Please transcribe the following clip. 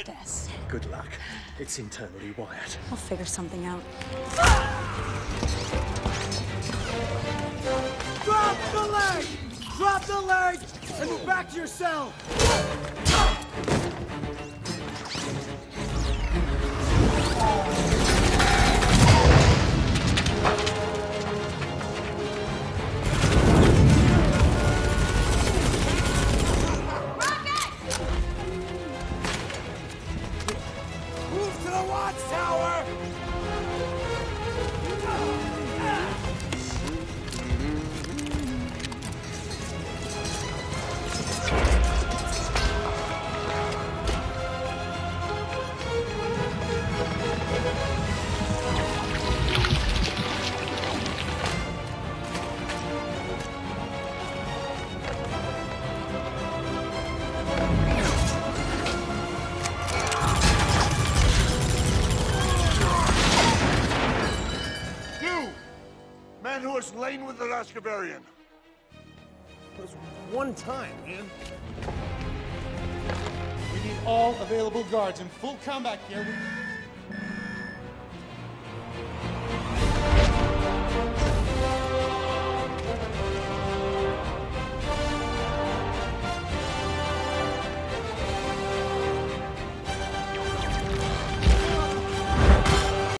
this. Good luck. It's internally wired. We'll figure something out. Drop the leg! Drop the leg! And move back to your cell! Who has lain with the Lascabarian? It was one time, man. We need all available guards in full combat gear.